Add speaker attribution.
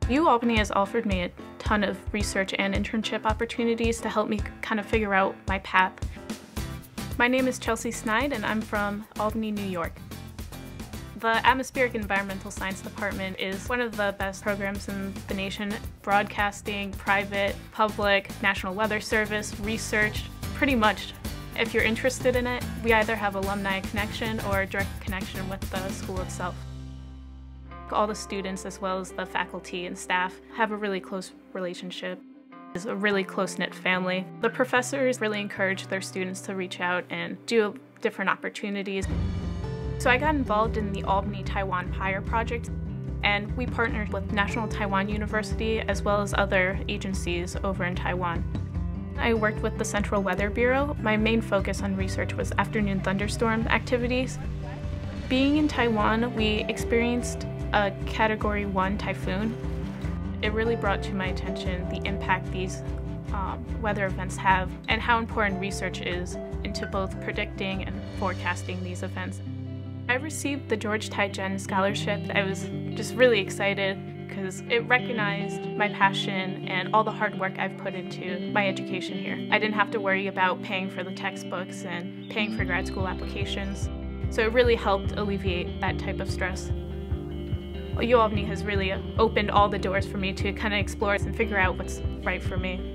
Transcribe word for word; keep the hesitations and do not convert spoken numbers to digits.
Speaker 1: UAlbany has offered me a ton of research and internship opportunities to help me kind of figure out my path. My name is Chelsea Snide and I'm from Albany, New York. The Atmospheric Environmental Science Department is one of the best programs in the nation. Broadcasting, private, public, National Weather Service, research, pretty much. If you're interested in it, we either have alumni connection or a direct connection with the school itself. All the students, as well as the faculty and staff, have a really close relationship. It's a really close-knit family. The professors really encourage their students to reach out and do different opportunities. So I got involved in the Albany Taiwan P I R project, and we partnered with National Taiwan University as well as other agencies over in Taiwan. I worked with the Central Weather Bureau. My main focus on research was afternoon thunderstorm activities. Being in Taiwan, we experienced a Category one typhoon. It really brought to my attention the impact these um, weather events have and how important research is into both predicting and forecasting these events. I received the George Taijen Scholarship. I was just really excited because it recognized my passion and all the hard work I've put into my education here. I didn't have to worry about paying for the textbooks and paying for grad school applications. So it really helped alleviate that type of stress. UAlbany has really opened all the doors for me to kind of explore and figure out what's right for me.